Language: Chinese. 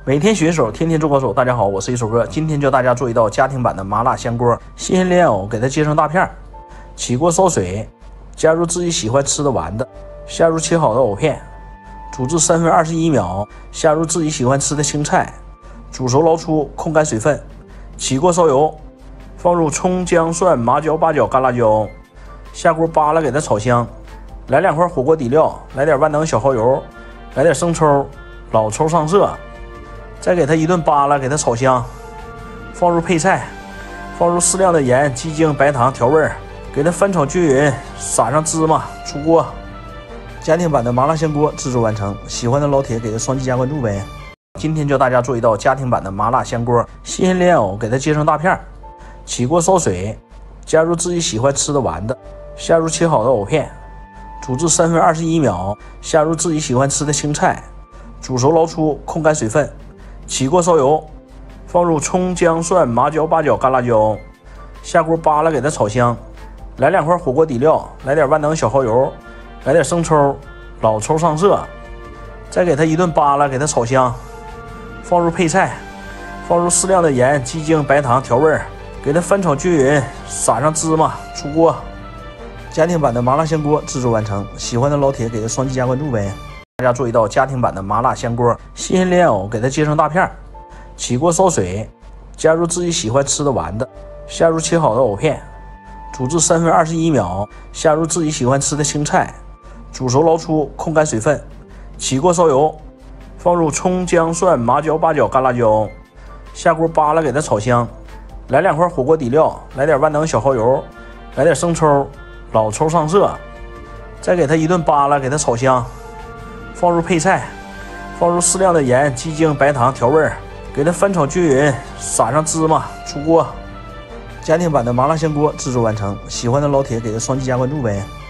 每天学手，天天做高手。大家好，我是一手哥，今天教大家做一道家庭版的麻辣香锅。新鲜莲藕给它切成大片，起锅烧水，加入自己喜欢吃的丸子，下入切好的藕片，煮至3分21秒，下入自己喜欢吃的青菜，煮熟捞出，控干水分。起锅烧油，放入葱、姜、蒜、麻椒、八角、干辣椒，下锅扒拉给它炒香。来2块火锅底料，来点万能小蚝油，来点生抽，老抽上色。再给它一顿扒拉，给它炒香，放入配菜，放入适量的盐、鸡精、白糖调味，给它翻炒均匀，撒上芝麻，出锅。家庭版的麻辣香锅制作完成，喜欢的老铁给它双击加关注呗。今天教大家做一道家庭版的麻辣香锅。新鲜莲藕给它切成大片，起锅烧水，加入自己喜欢吃的丸子，下入切好的藕片，煮至3分21秒，下入自己喜欢吃的青菜，煮熟捞出，控干水分。起锅烧油，放入葱、姜、蒜、麻椒、八角、干辣椒，下锅扒拉给它炒香。来2块火锅底料，来点万能小蚝油，来点生抽，老抽上色。再给它一顿扒拉，给它炒香，放入配菜，放入适量的盐、鸡精、白糖调味，给它翻炒均匀，撒上芝麻，出锅。家庭版的麻辣香锅制作完成，喜欢的老铁给它双击加关注呗。大家做一道家庭版的麻辣香锅。新鲜莲藕给它切成大片，起锅烧水，加入自己喜欢吃的丸子，下入切好的藕片，煮至3分21秒，下入自己喜欢吃的青菜，煮熟捞出，控干水分。起锅烧油，放入葱、姜、蒜、麻椒、八角、干辣椒，下锅扒拉给它炒香。来2块火锅底料，来点万能小蚝油，来点生抽，老抽上色。再给它一顿扒拉，给它炒香，放入配菜，放入适量的盐、鸡精、白糖调味，给它翻炒均匀，撒上芝麻，出锅。家庭版的麻辣香锅制作完成，喜欢的老铁给它双击加关注呗。